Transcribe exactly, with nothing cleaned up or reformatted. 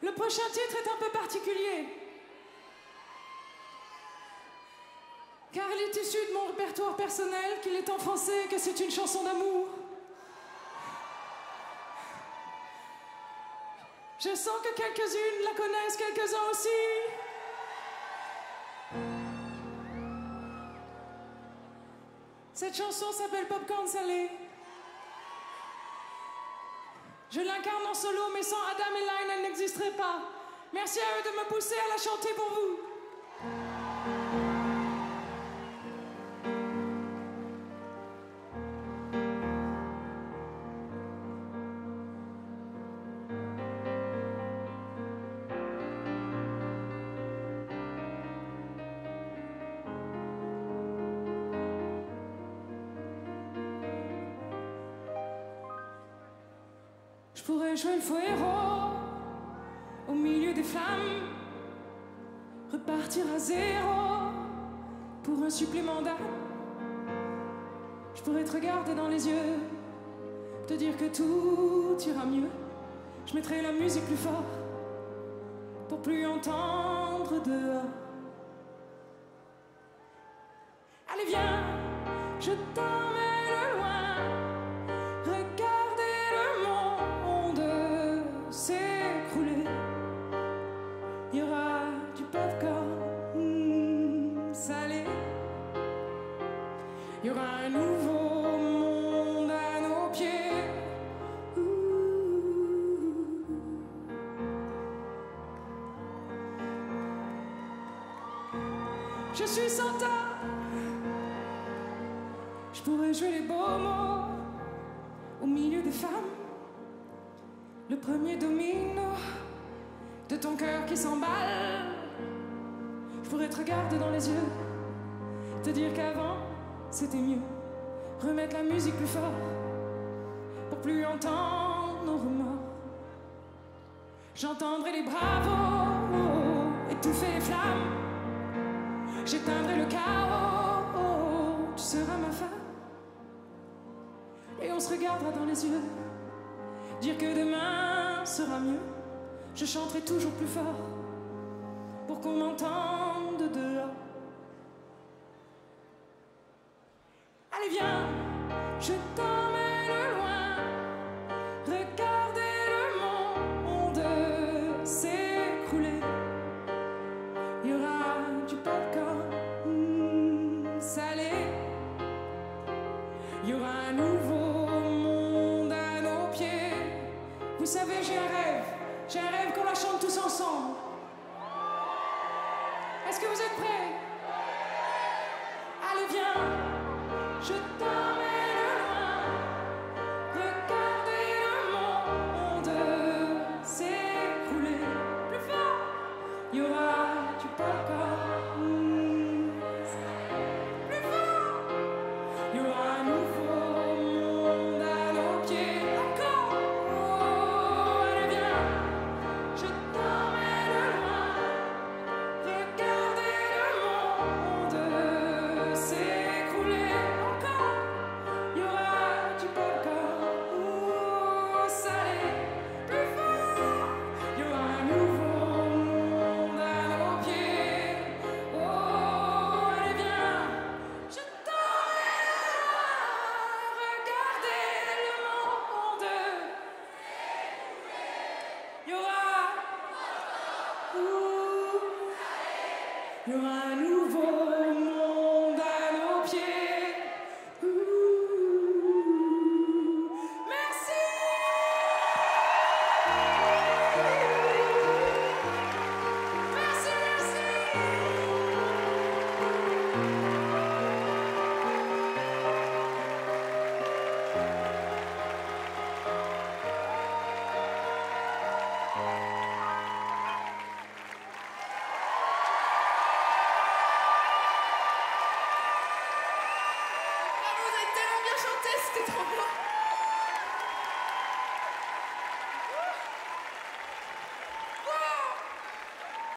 Le prochain titre est un peu particulier, car il est issu de mon répertoire personnel, qu'il est en français et que c'est une chanson d'amour. Je sens que quelques-unes la connaissent, quelques-uns aussi. Cette chanson s'appelle Popcorn Salé. Je l'incarne en solo, mais sans Adam et Line, elle n'existerait pas. Merci à eux de me pousser à la chanter pour vous. Je pourrais jouer le faux héros au milieu des flammes, repartir à zéro pour un supplément d'âme. Je pourrais te regarder dans les yeux, te dire que tout ira mieux. Je mettrai la musique plus fort pour plus entendre dehors. Allez viens, je t'emmène loin. Il y aura du popcorn mmh, salé. Il y aura un nouveau monde à nos pieds. Ouh. Je suis Santa. Je pourrais jouer les beaux mots au milieu des femmes. Le premier domino de ton cœur qui s'emballe. Je pourrais te regarder dans les yeux, te dire qu'avant c'était mieux. Remettre la musique plus fort pour plus entendre nos remords. J'entendrai les bravos étouffer les flammes. J'éteindrai le chaos. Tu seras ma femme et on se regardera dans les yeux, dire que demain sera mieux. Je chanterai toujours plus fort pour qu'on m'entende dehors. Allez viens, je t'emmène loin. Regardez le monde s'écrouler. Il y aura du popcorn mmh, salé. Il y aura un nouveau monde à nos pieds. Vous savez, j'ai un rêve. J'ai un rêve qu'on la chante tous ensemble. Est-ce que vous êtes prêts? Allez, viens, je t'emmène loin. Regardez le monde s'écrouler. Plus fort. Il y aura du popcorn. Mmh. Plus fort. Il y aura un nouveau monde à nos pieds. Encore. Il y aura un nouveau monde à nos pieds. Ouh. Merci. Merci, merci. C'était trop bien.